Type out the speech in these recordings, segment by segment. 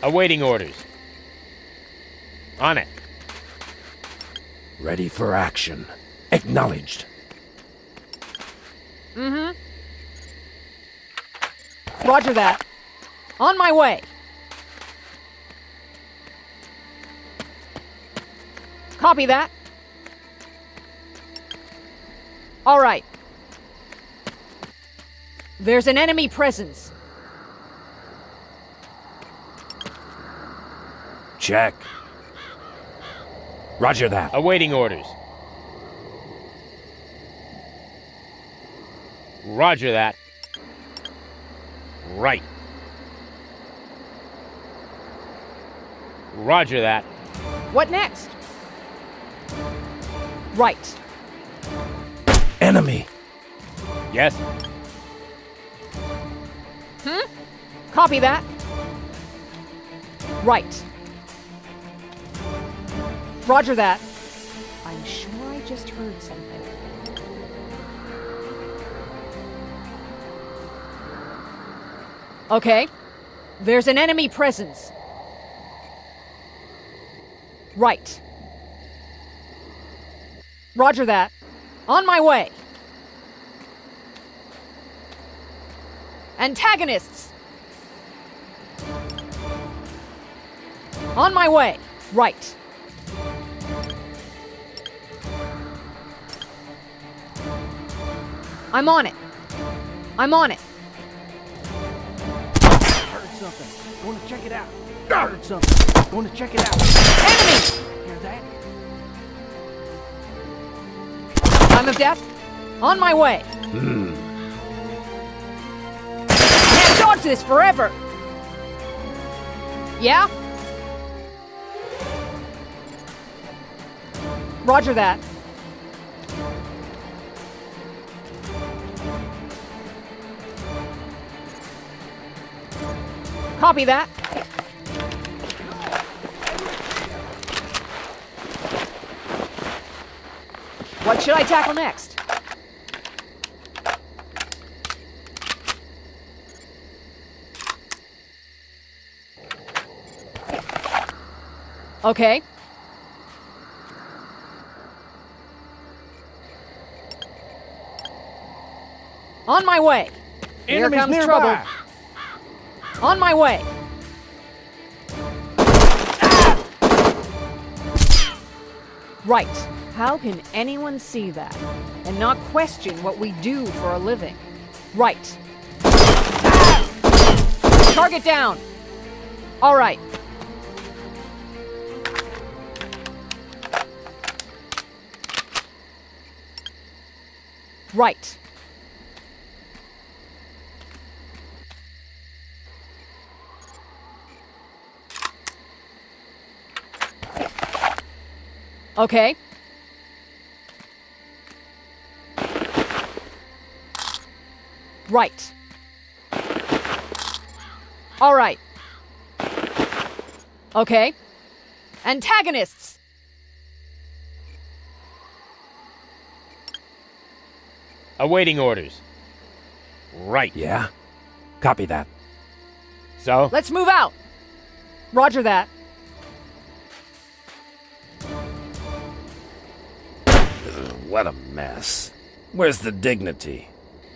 Awaiting orders. On it. Ready for action. Acknowledged. Mm-hmm. Roger that. On my way. Copy that. All right. There's an enemy presence. Check. Roger that. Awaiting orders. Roger that. Right. Roger that. What next? Right. Enemy. Yes. Copy that. Right. Roger that. I'm sure I just heard something. Okay. There's an enemy presence. Right. Roger that. On my way. Antagonists! On my way. Right. I'm on it. I'm on it. Heard something. Going to check it out. Heard something. Going to check it out. Enemy! Hear that? Time of death. On my way. Can't dodge this forever. Yeah? Roger that. Copy that. What should I tackle next? Okay. On my way. Here Enemies comes nearby. trouble. On my way. Right. How can anyone see that and not question what we do for a living? Right. Target down. All right. Right. Okay. Right. All right. Okay. Antagonists! Awaiting orders. Right. Yeah? Copy that. So? Let's move out! Roger that. What a mess. Where's the dignity?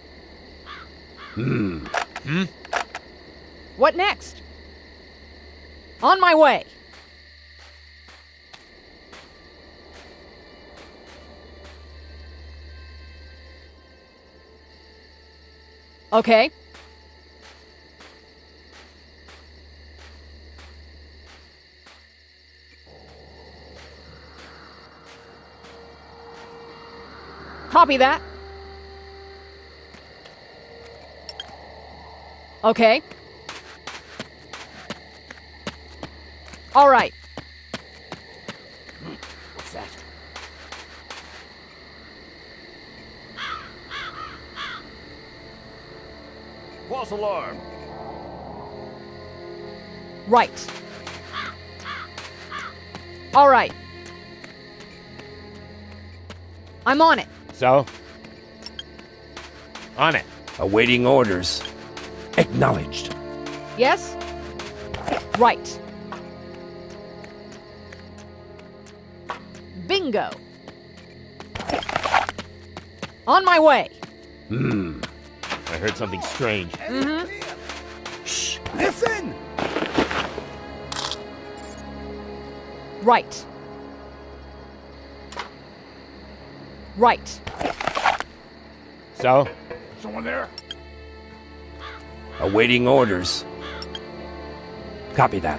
What next? On my way. Okay. Copy that. Okay. All right. What's that? False alarm. Right. All right. I'm on it. So? On it. Awaiting orders. Acknowledged. Yes? Right. Bingo. On my way. I heard something strange. Shh! Listen! Right. Right. So? Someone there? Awaiting orders. Copy that.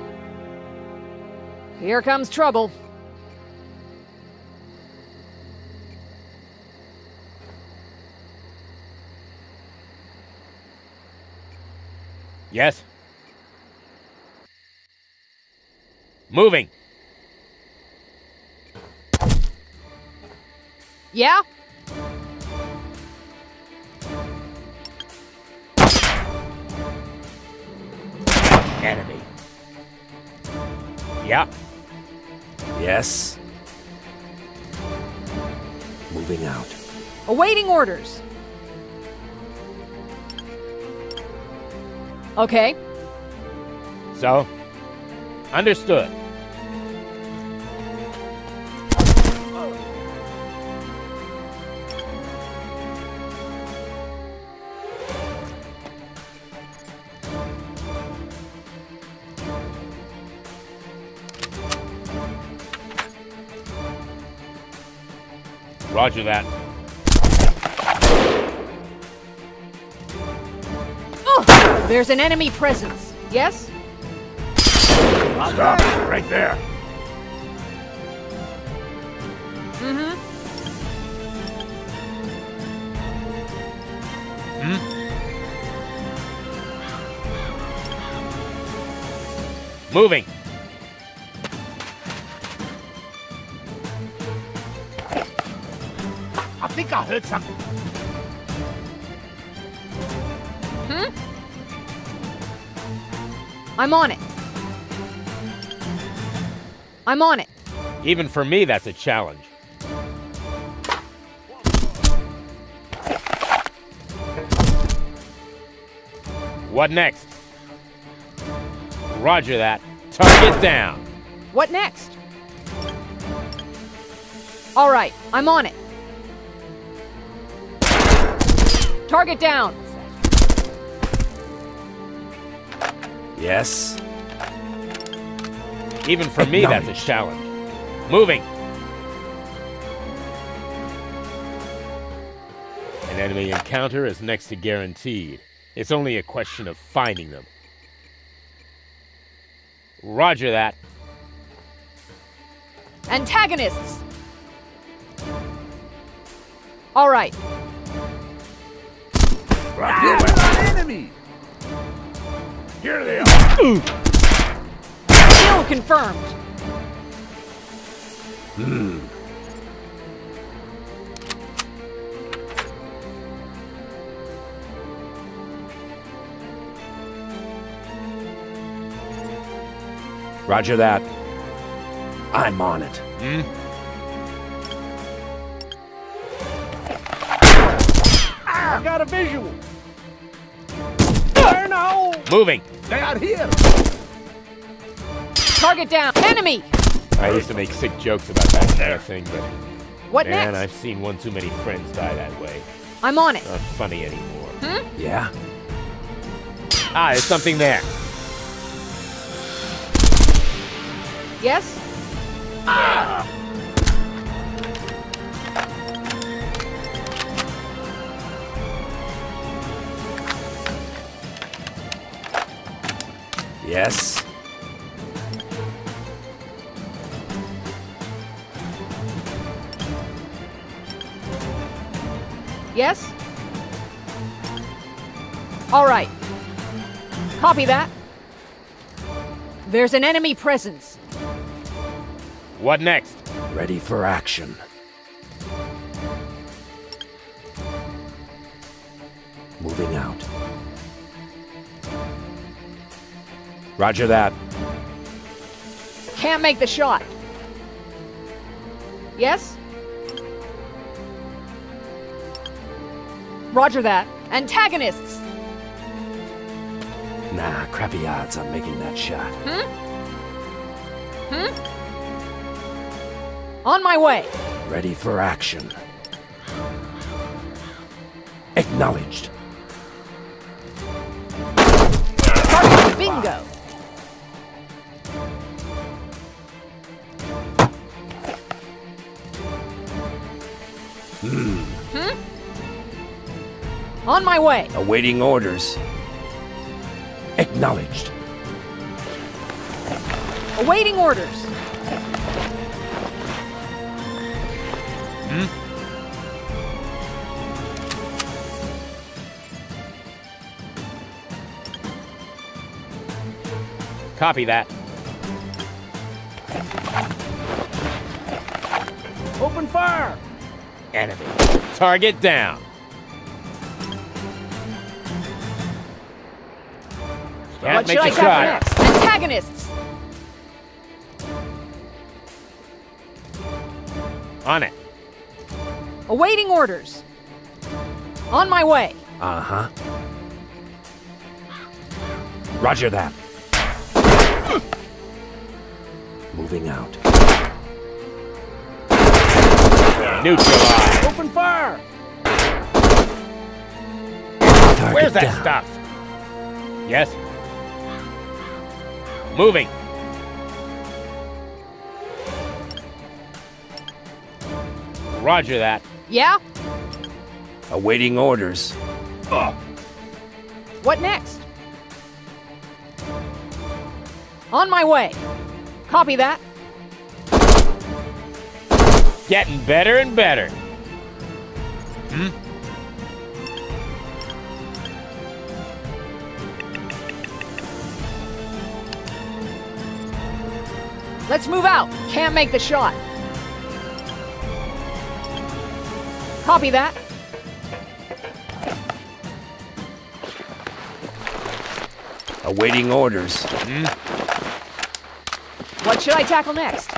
Here comes trouble. Yes? Moving! Yeah? Enemy. Yeah? Yes. Moving out. Awaiting orders. Okay. So? Understood. Roger that. Oh, there's an enemy presence. Yes? Stop! Right there! Moving! I think I heard something. I'm on it. I'm on it. Even for me, that's a challenge. What next? Roger that. Target down. What next? All right, I'm on it. Target down. Yes. Even for me, that's a challenge. Moving. An enemy encounter is next to guaranteed. It's only a question of finding them. Roger that. Antagonists. All right. Right here, where's my enemy? Here they are. Kill confirmed. Roger that. I'm on it. I got a visual. Fire now! Moving. They out here. Target down. Enemy. I used to make sick jokes about that kind of thing, but What man, next? I've seen one too many friends die that way. I'm on it. Not funny anymore. Yeah? Ah, there's something there. Yes? Yes? Yes? All right. Copy that. There's an enemy presence. What next? Ready for action. Moving out. Roger that. Can't make the shot. Yes? Roger that. Antagonists. Nah, crappy odds on making that shot. On my way. Ready for action. Acknowledged. Target bingo. On my way. Awaiting orders. Acknowledged. Awaiting orders. Copy that. Open fire! Enemy. Target down. Can't What make should I a tackle shot. next? Antagonists. On it. Awaiting orders. On my way. Uh-huh. Roger that. Moving out. Neutralize. Open fire! Target Where's that down. stuff? Yes. Moving. Roger that. Yeah? Awaiting orders. What next? On my way. Copy that. Getting better and better. Let's move out. Can't make the shot. Copy that. Awaiting orders. What should I tackle next?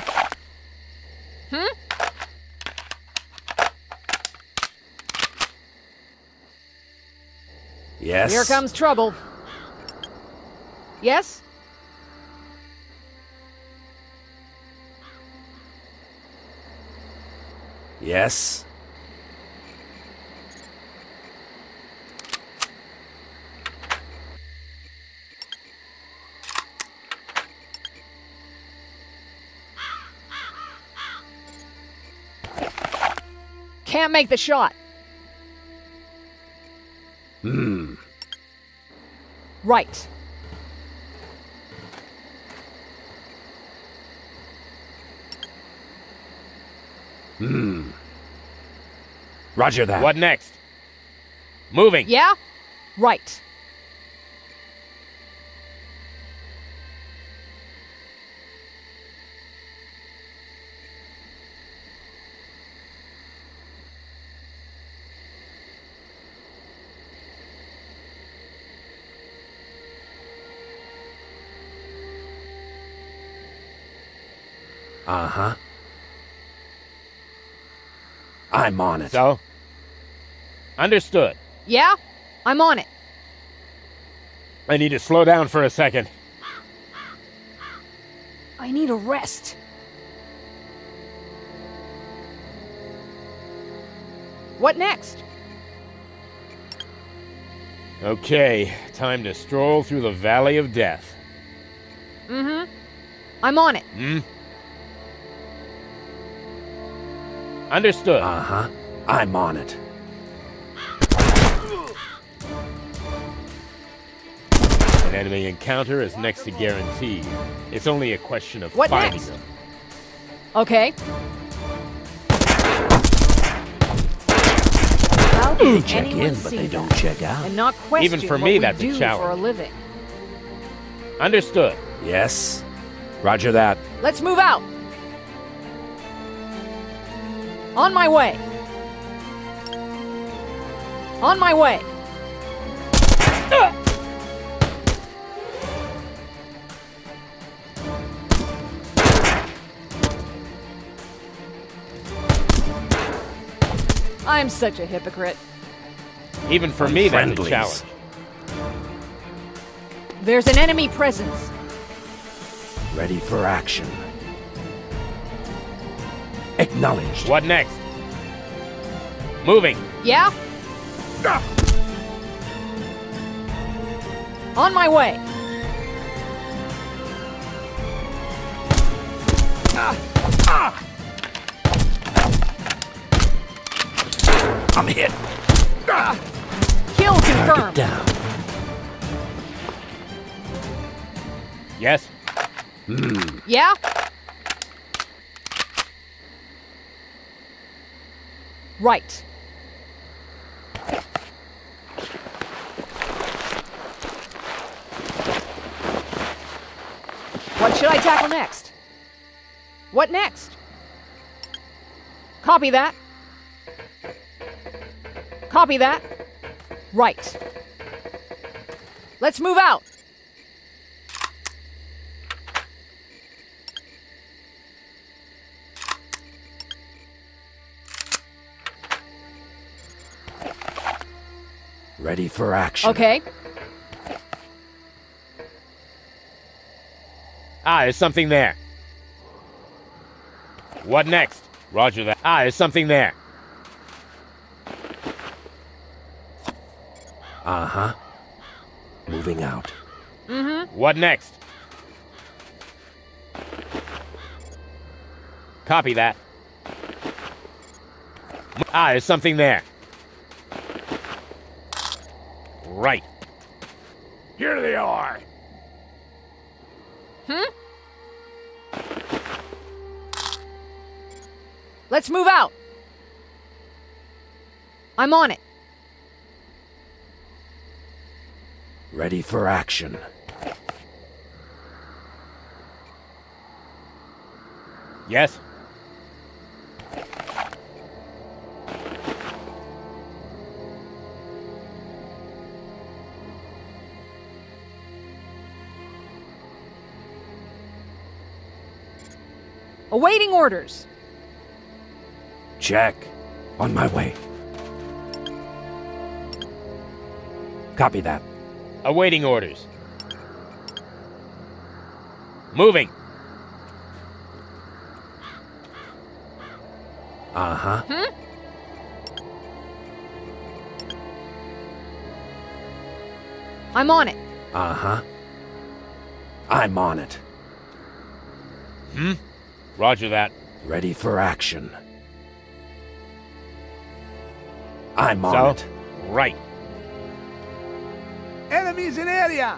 Yes. Here comes trouble. Yes? Yes. Can't make the shot. Right. Roger that. What next? Moving. Yeah? Right. Uh-huh. I'm on it. So? Understood. Yeah? I'm on it. I need to slow down for a second. I need a rest. What next? Okay, time to stroll through the Valley of Death. I'm on it. Understood. Uh-huh. I'm on it. An enemy encounter is next to guaranteed. It's only a question of What finding next? them. Okay. How They can check anyone in, but see they don't that check out. and not question Even for what me, we that's a do challenge. for a living? Understood. Yes. Roger that. Let's move out. On my way. On my way. I'm such a hypocrite. Even for me, that's a Friendlies. challenge. There's an enemy presence. Ready for action. Acknowledged. What next? Moving. Yeah? On my way. I'm hit. Kill Target confirmed. down. Yes? Yeah? Right. What should I tackle next? What next? Copy that. Copy that. Right. Let's move out. Ready for action. Okay. There's something there. What next? Roger that. There's something there. Uh-huh. Moving out. What next? Copy that. There's something there. Right. Here they are. Let's move out. I'm on it. Ready for action. Yes? Awaiting orders. Check. On my way. Copy that. Awaiting orders. Moving. Uh-huh. I'm on it. Uh-huh. I'm on it. Roger that. Ready for action. I'm on So? it. Right. Enemies in area!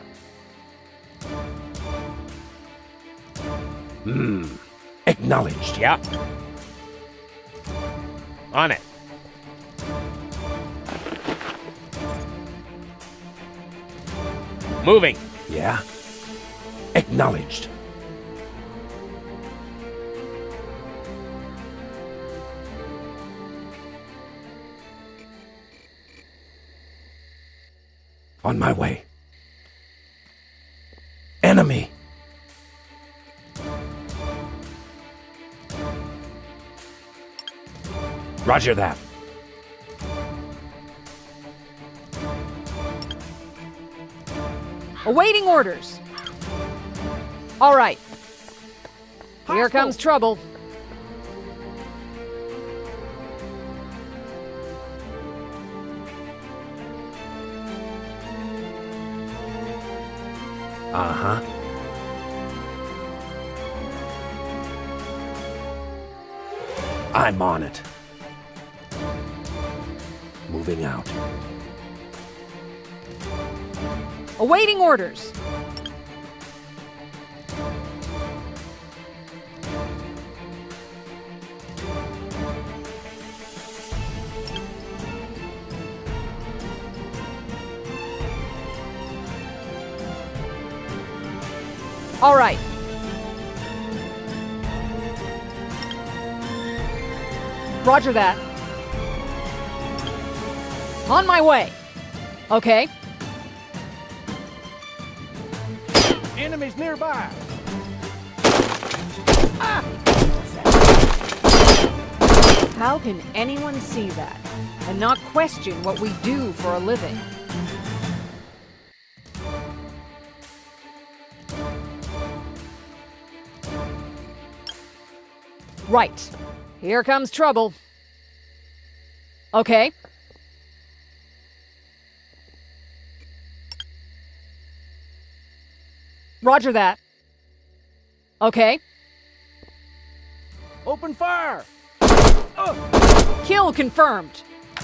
Acknowledged. Yeah. On it. Moving. Yeah. Acknowledged. On my way. Enemy. Roger that. Awaiting orders. All right. Here comes trouble. Uh-huh. I'm on it. Moving out. Awaiting orders. All right. Roger that. On my way. Okay. Enemies nearby! How can anyone see that and not question what we do for a living? Right. Here comes trouble. Okay. Roger that. Okay. Open fire! Kill confirmed.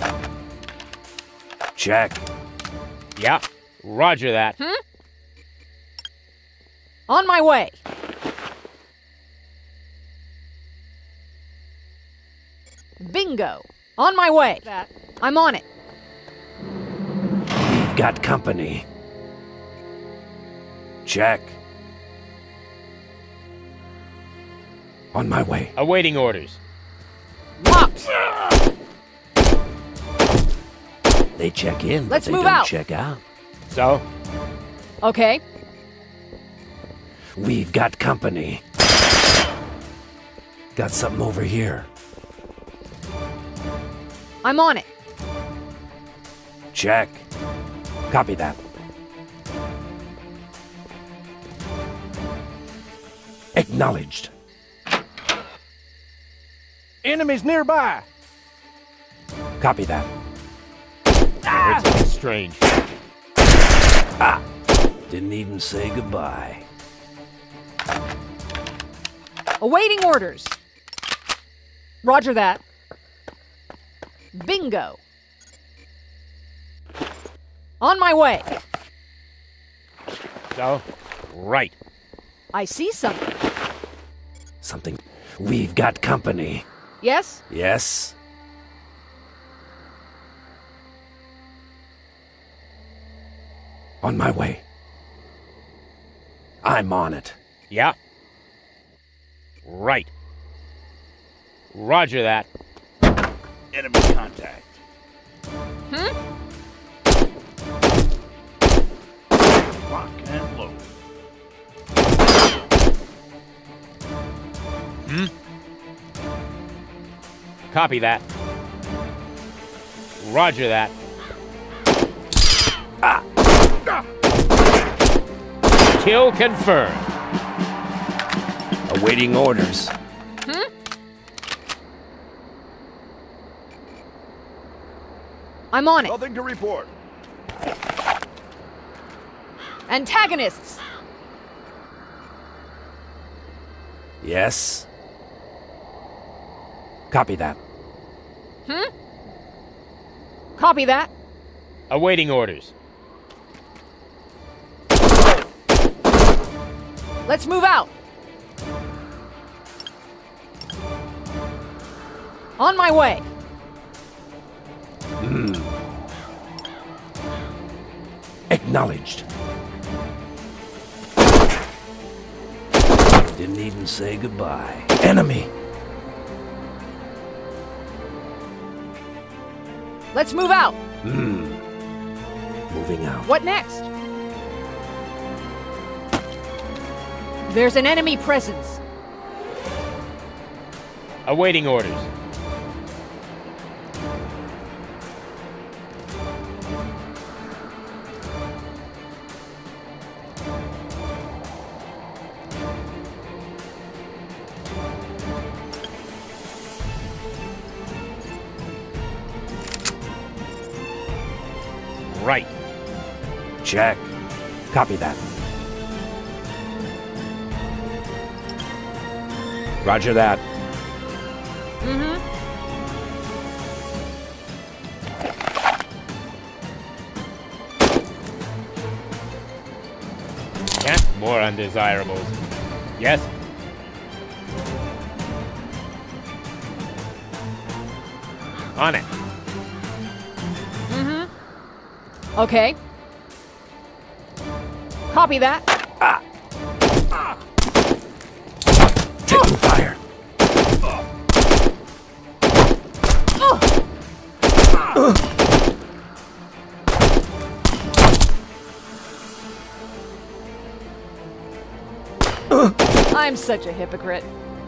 Check. Yeah, roger that. On my way. Bingo. On my way. I'm on it. We've got company. Check. On my way. Awaiting orders. Locked. They check in, but Let's they move don't out. check out. So, Okay. We've got company. Got something over here. I'm on it. Check. Copy that. Acknowledged. Enemies nearby! Copy that. it's a bit strange. Didn't even say goodbye. Awaiting orders. Roger that. Bingo. On my way. So, right. I see something. Something. We've got company. Yes? Yes? On my way. I'm on it. Yeah. Right. Roger that. Enemy contact. Lock and load. Copy that. Roger that. Kill confirmed. Awaiting orders. I'm on it. Nothing to report. Antagonists. Yes? Copy that. Copy that. Awaiting orders. Let's move out. On my way. Acknowledged. Didn't even say goodbye. Enemy. Let's move out. Moving out. What next? There's an enemy presence. Awaiting orders. Right. Check. Copy that. Roger that. Yeah, more undesirables. Yes. On it. Okay. Copy that. Taking fire. I'm such a hypocrite.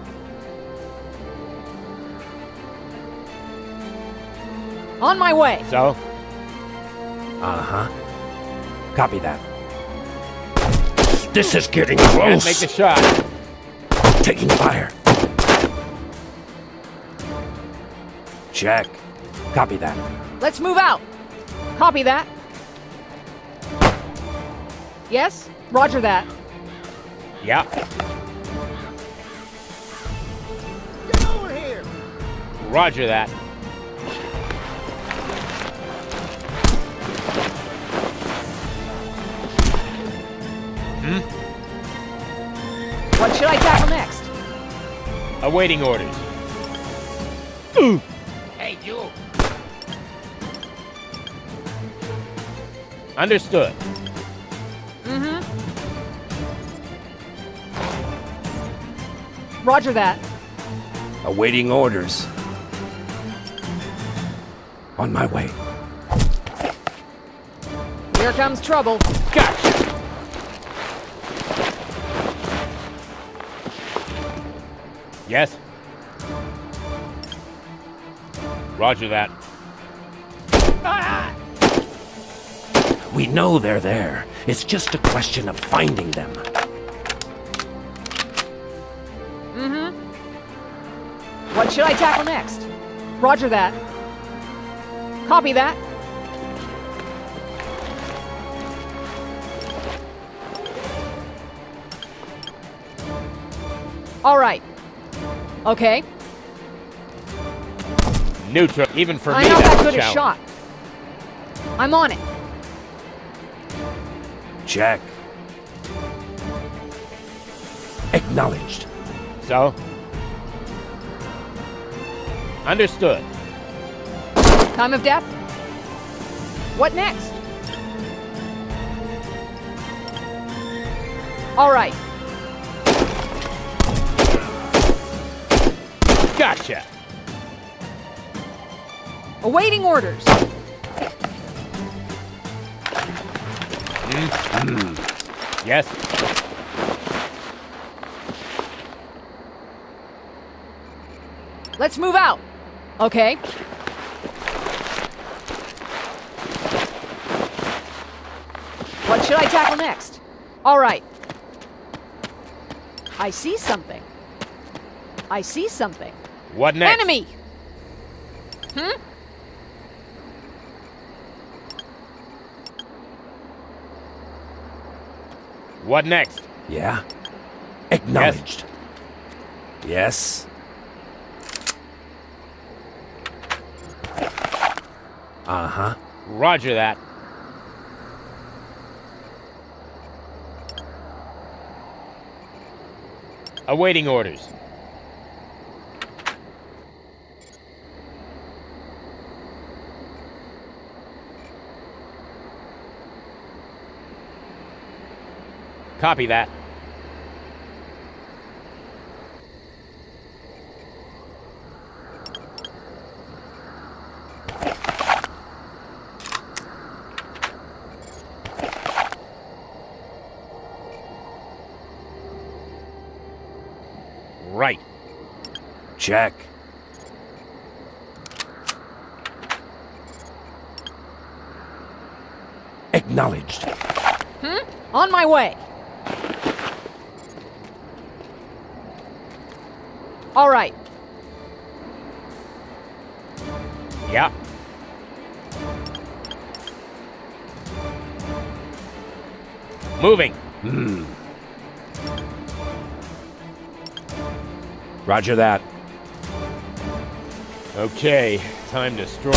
On my way. So, Uh-huh. Copy that. This is getting can't close. make the shot. Taking fire. Check. Copy that. Let's move out. Copy that. Yes? Roger that. Yeah. Get over here! Roger that. What should I tackle next? Awaiting orders. Hey, you! Understood. Roger that. Awaiting orders. On my way. Here comes trouble. Gotcha. Yes. Roger that. We know they're there. It's just a question of finding them. What should I tackle next? Roger that. Copy that. All right. Okay. Neutral. Even for me, I'm not that that's good a challenge. shot. I'm on it. Check. Acknowledged. So? Understood. Time of death? What next? All right. Gotcha. Awaiting orders. Yes. Let's move out. Okay. What should I tackle next? All right. I see something. I see something. What next? Enemy! What next? Yeah? Acknowledged. Yes. Uh-huh. Roger that. Awaiting orders. Copy that. Right. Check. Acknowledged. On my way. All right. Yeah. Moving. Roger that. Okay, time to stroll.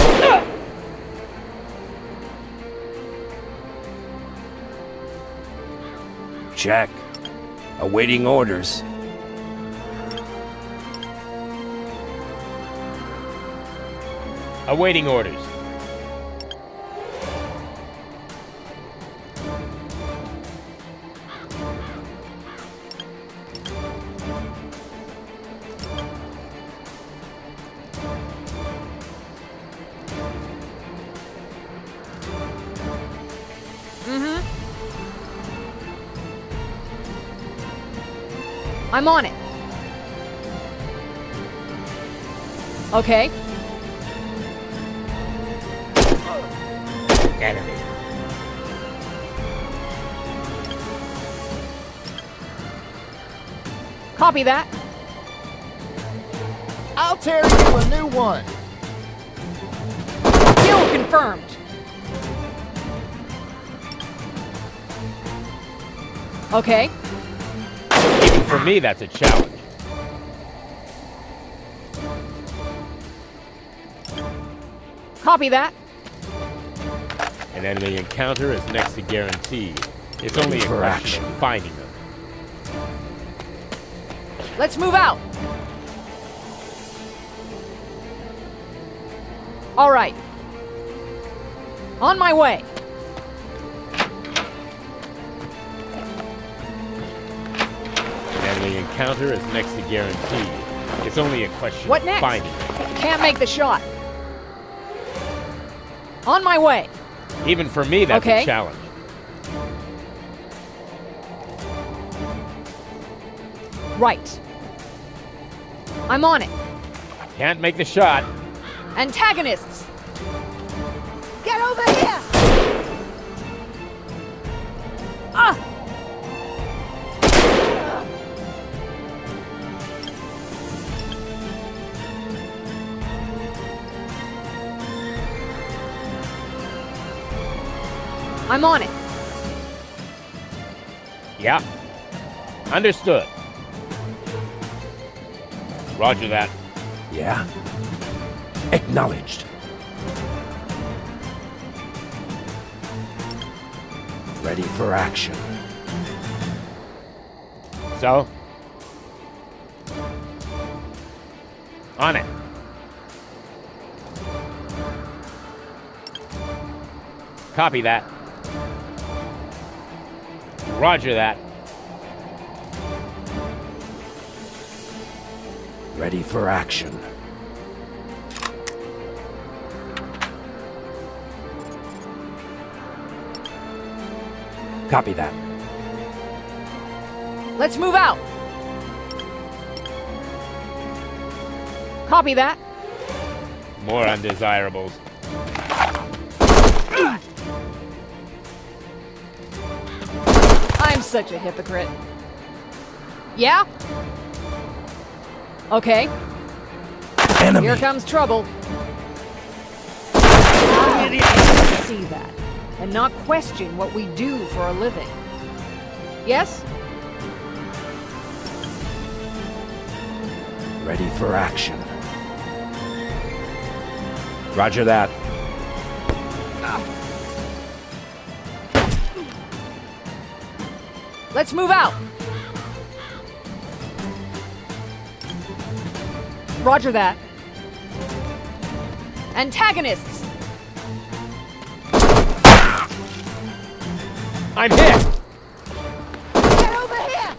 Check. Awaiting orders. Awaiting orders. I'm on it. Okay. Enemy. Copy that. I'll tear you a new one. Confirmed. Okay. Even for me, that's a challenge. Copy that. An enemy encounter is next to guaranteed. It's only a For question of action. finding them. Let's move out. All right. On my way. An enemy encounter is next to guaranteed. It's only a question What of next? finding them. Can't make the shot. On my way. Even for me, that's Okay. a challenge. Right. I'm on it. Can't make the shot. Antagonists. Get over here! Ah! I'm on it. Yeah. Understood. Roger that. Yeah? Acknowledged. Ready for action. So? On it. Copy that. Roger that. Ready for action. Copy that. Let's move out. Copy that. More undesirables. I'm such a hypocrite. Yeah? Okay, Enemy. here comes trouble. How did I see that and not question what we do for a living? Yes? Ready for action. Roger that. Let's move out. Roger that. Antagonists. I'm hit! Get over here!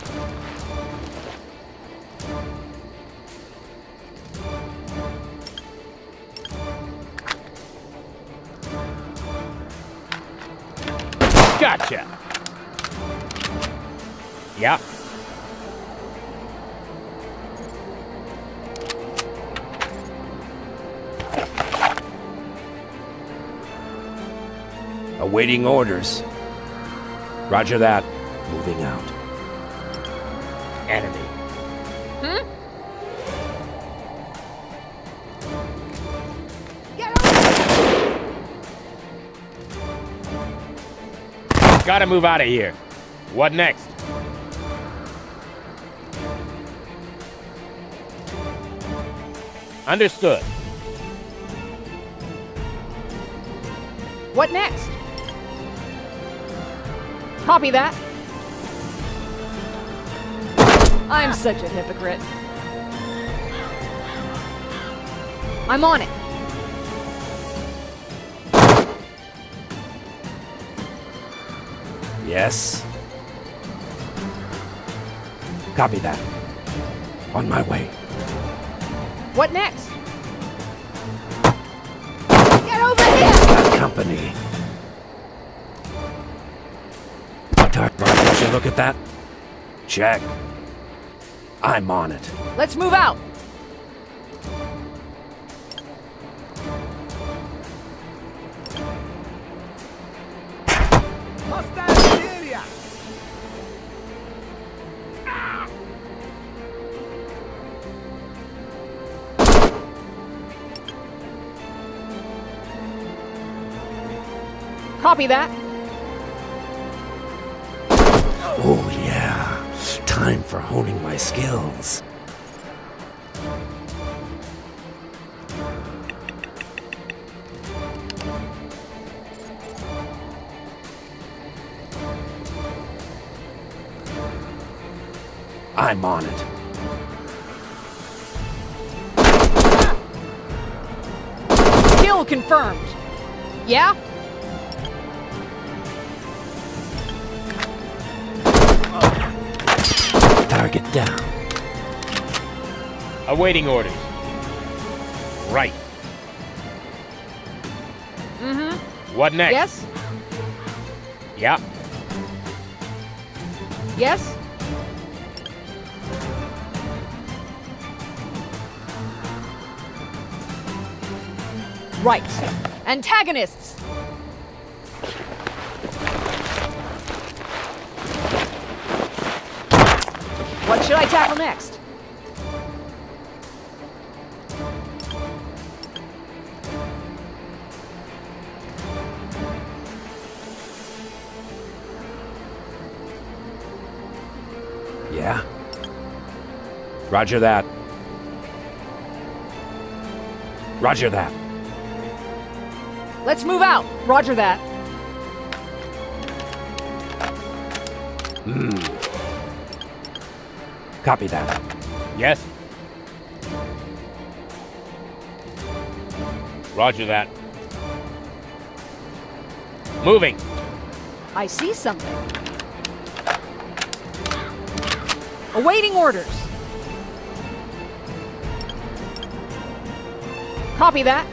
Gotcha! Yeah. Awaiting orders. Roger that. Moving out. Enemy. Get over here! Gotta move out of here. What next? Understood. What next? Copy that. I'm such a hypocrite. I'm on it. Yes. Copy that. On my way. What next? Get over here! Got company. Did you look at that? Check. I'm on it. Let's move out. Hostile in the area! Copy that. Oh yeah, time for honing my skills. I'm on it. Kill confirmed. Yeah? Target down. Awaiting orders. Right. Mm-hmm. What next? Yes? Yeah. Yes? Right. Antagonists! What should I tackle next? Yeah? Roger that. Roger that. Let's move out. Roger that. Copy that. Yes. Roger that. Moving. I see something. Awaiting orders. Copy that.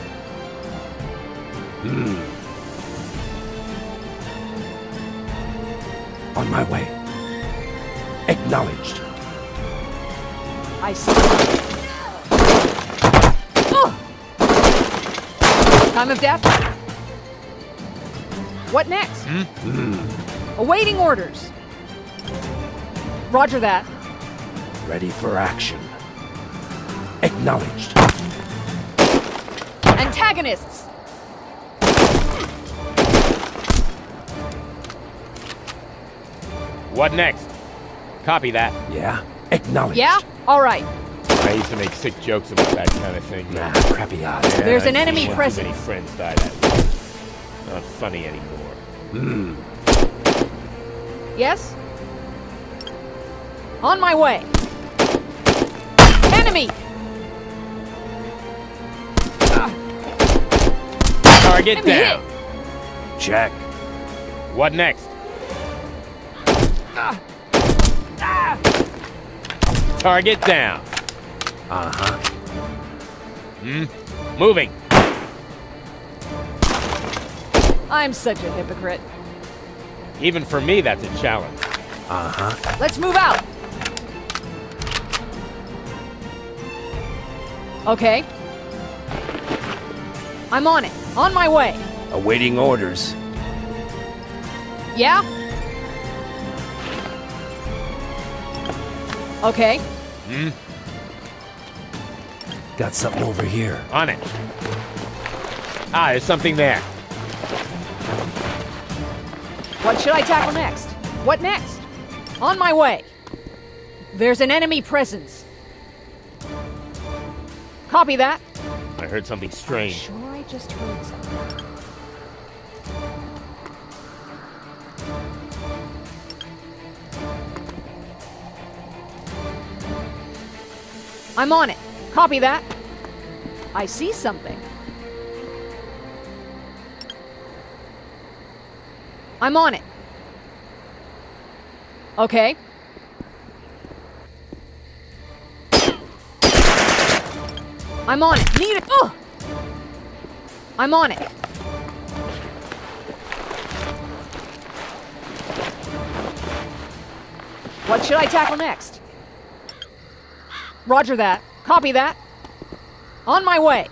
On my way. Acknowledged. I see. Ugh! Time of death? What next? Awaiting orders. Roger that. Ready for action. Acknowledged. Antagonists! What next? Copy that. Yeah? Acknowledged. Yeah? All right. I used to make sick jokes about that kind of thing. Nah, crappy odds. Yeah, There's an I enemy think present. Too many friends died that way. Not funny anymore. Yes? On my way. Enemy! Target I'm down. Check. What next? Target down. Uh-huh. Moving. I'm such a hypocrite. Even for me, that's a challenge. Uh-huh. Let's move out. Okay. I'm on it. On my way. Awaiting orders. Yeah? Okay. Got something over here. On it. Ah, there's something there. What should I tackle next? What next? On my way. There's an enemy presence. Copy that. I heard something strange. Sure, I just heard something. I'm on it. Copy that. I see something. I'm on it. Okay. I'm on it. Need it. Oh! I'm on it. What should I tackle next? Roger that. Copy that. On my way.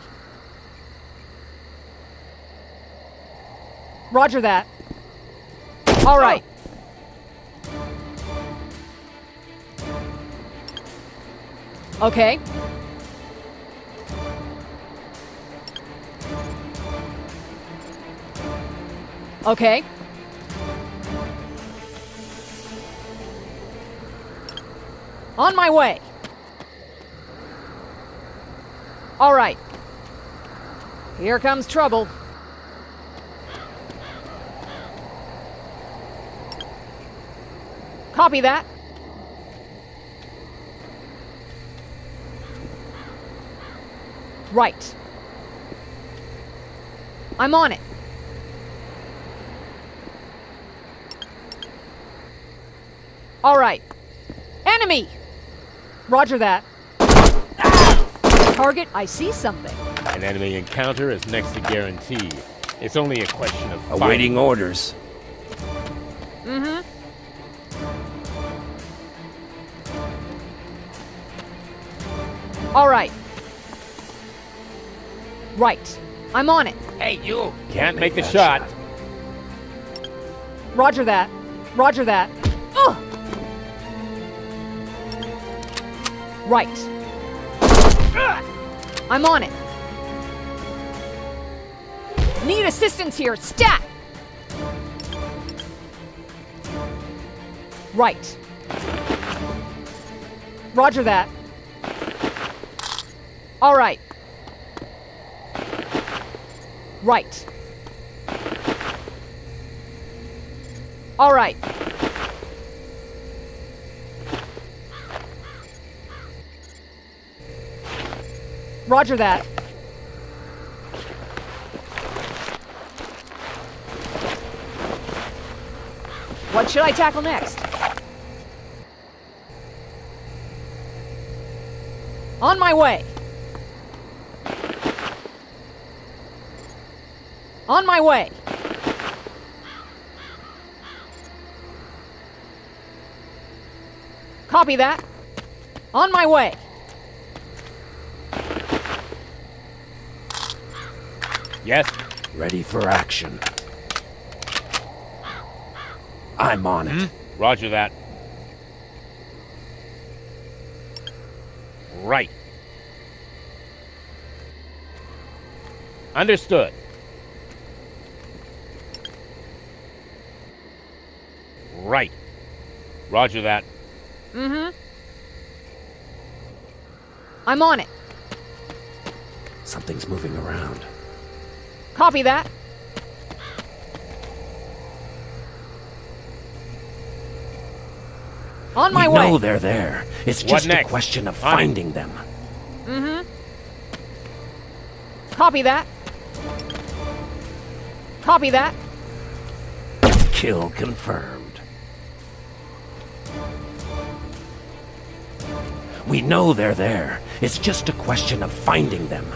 Roger that. All right. Okay. Okay. On my way. All right. Here comes trouble. Copy that. Right. I'm on it. All right. Enemy! Roger that. Target, I see something. An enemy encounter is next to guaranteed. It's only a question of Awaiting finding. orders. Mm-hmm. All right. Right. I'm on it. Hey, you! Can't make the shot. Roger that. Roger that. Ugh! Right. I'm on it. Need assistance here. Stat! Right. Roger that. All right. Right. All right. Roger that. What should I tackle next? On my way. On my way. Copy that. On my way. Yes? Ready for action. I'm on it. Roger that. Right. Understood. Right. Roger that. Mm-hmm. I'm on it. Something's moving around. Copy that. On my We way. know they're there. It's What just a next? question of On it. finding them. Mm-hmm. Copy that. Copy that. Kill confirmed. We know they're there. It's just a question of finding them.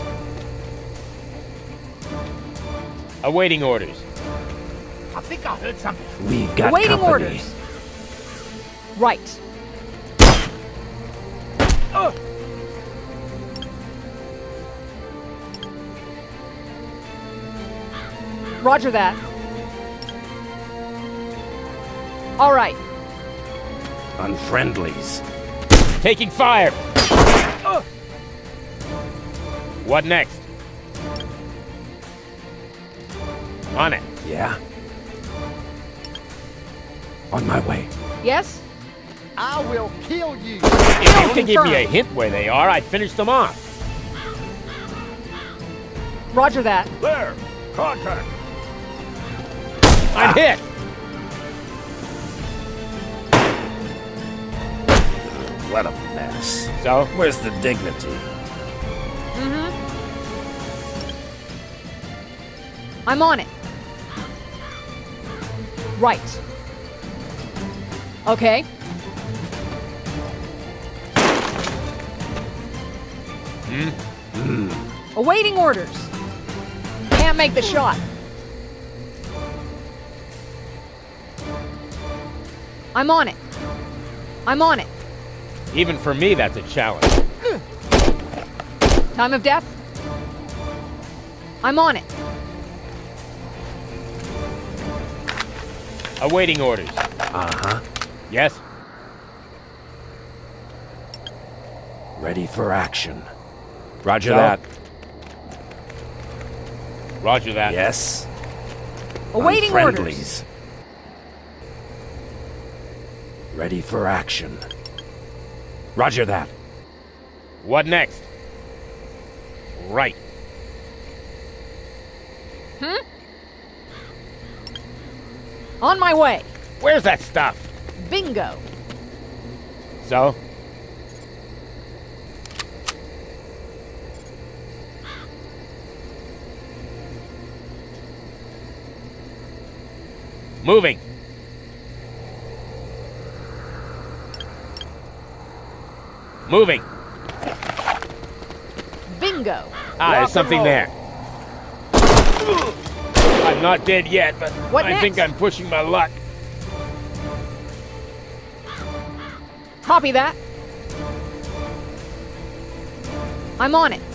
Awaiting orders. I think I heard something. We've got Awaiting company. orders. Right. Roger that. All right. Unfriendlies. Taking fire! What next? On it. Yeah? On my way. Yes? I will kill you. If you could give me a confirmed. hint where they are, I'd finish them off. Roger that. There. Contact. I'm hit! What a mess. So? Where's the dignity? Mm-hmm. I'm on it. Right. Okay. Awaiting orders. Can't make the shot. I'm on it. I'm on it. Even for me, that's a challenge. Time of death? I'm on it. Awaiting orders. Uh-huh. Yes? Ready for action. Roger So? that. Roger that. Yes. Awaiting Friendlies. Ready for action. Roger that. What next? Right. On my way. Where's that stuff? Bingo. So? Moving. Moving. Bingo. There's something there. I'm not dead yet, but What I think next? I'm pushing my luck. Copy that. I'm on it.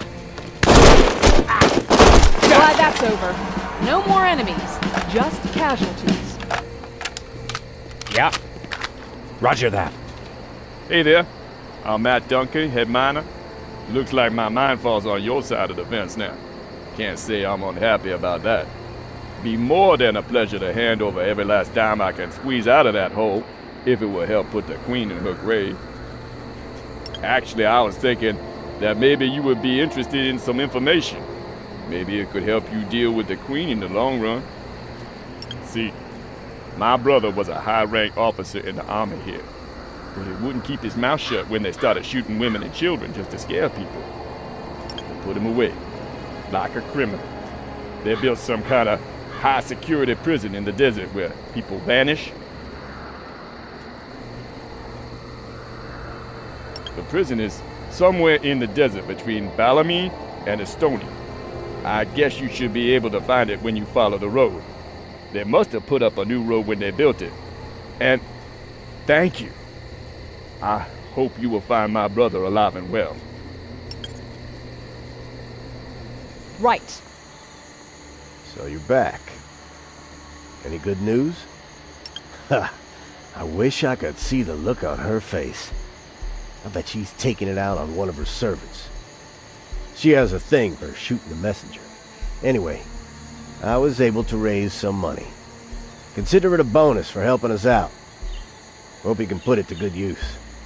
Glad that's over. No more enemies, just casualties. Yeah. Roger that. Hey there, I'm Matt Duncan, head miner. Looks like my mine falls on your side of the fence now. Can't say I'm unhappy about that. Be more than a pleasure to hand over every last dime I can squeeze out of that hole, if it will help put the queen in her grave. Actually, I was thinking that maybe you would be interested in some information. Maybe it could help you deal with the queen in the long run. See, my brother was a high-rank officer in the army here, but he wouldn't keep his mouth shut when they started shooting women and children just to scare people. They put him away, like a criminal. They built some kind of high-security prison in the desert where people vanish. The prison is somewhere in the desert between Balamine and Estonia. I guess you should be able to find it when you follow the road. They must have put up a new road when they built it. And thank you. I hope you will find my brother alive and well. Right. So you're back. Any good news? Ha! I wish I could see the look on her face. I bet she's taking it out on one of her servants. She has a thing for shooting the messenger. Anyway, I was able to raise some money. Consider it a bonus for helping us out. Hope you can put it to good use.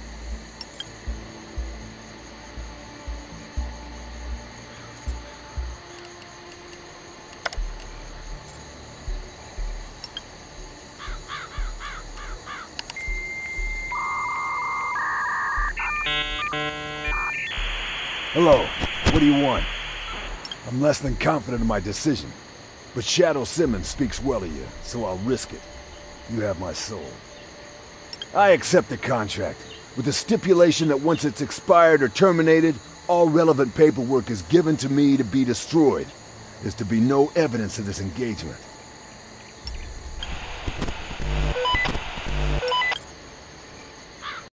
Hello, what do you want? I'm less than confident in my decision, but Shadow Simmons speaks well of you, so I'll risk it. You have my soul. I accept the contract, with the stipulation that once it's expired or terminated, all relevant paperwork is given to me to be destroyed. There's to be no evidence of this engagement.